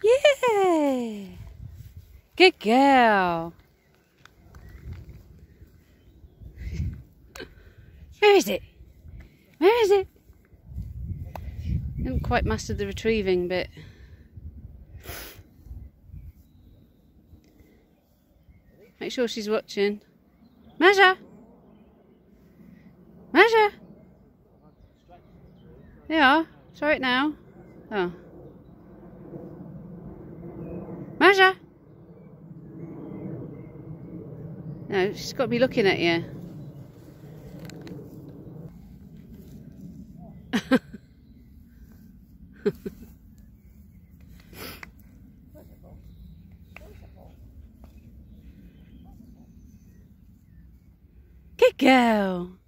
Yeah. Good girl. Where is it? Where is it? I haven't quite mastered the retrieving bit. Make sure she's watching. Maja! Maja! Yeah, try it now. Oh. Maja! No, she's got to be looking at you. Good girl.